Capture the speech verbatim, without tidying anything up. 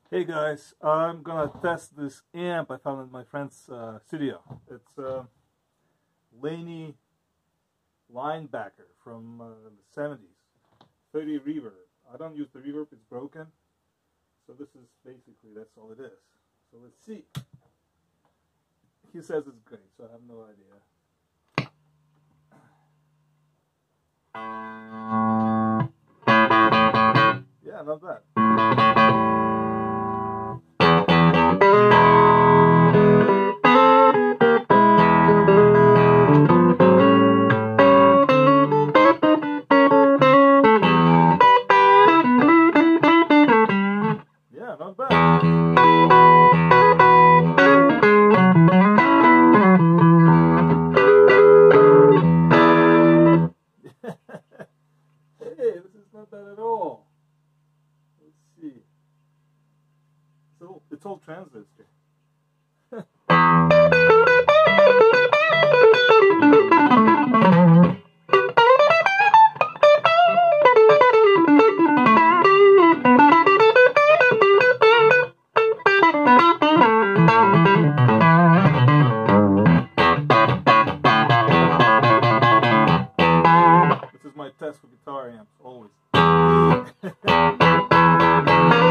Hey guys, I'm gonna test this amp I found in my friend's uh, studio. It's a uh, Laney Linebacker from uh, the seventies. thirty reverb. I don't use the reverb, it's broken. So this is basically, that's all it is. So let's see. He says it's great, so I have no idea. Yeah, not bad. Yeah, not bad. Hey, this is not bad at all. Let's see. So it's all transistor. This is my test for guitar amps, always.